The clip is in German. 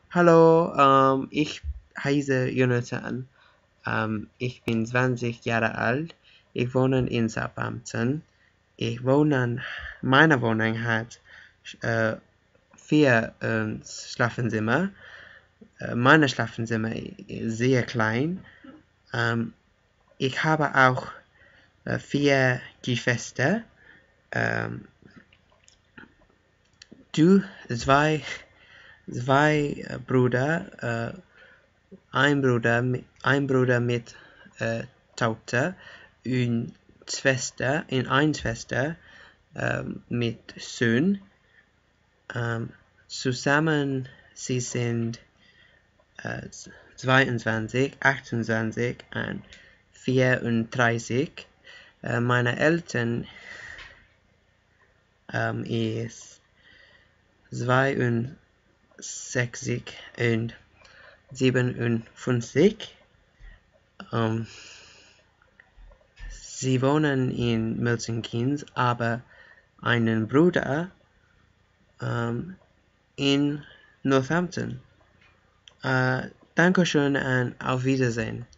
Hallo, ich heiße Jonathan. Ich bin 20 Jahre alt. Ich wohne in Southampton. Meine Wohnung hat äh, vier Schlafzimmer. Meine Schlafzimmer ist sehr klein. Ähm, ich habe auch vier Geschwister. Ähm, du, zwei Brüder, ein Bruder mit Tochter und eine Schwester mit Sohn. Zusammen sie sind äh, 22, 28 und 34. Meine Eltern ist 62 und 57. Sie wohnen in Milton Keynes, aber einen Bruder in Northampton. Dankeschön und auf Wiedersehen.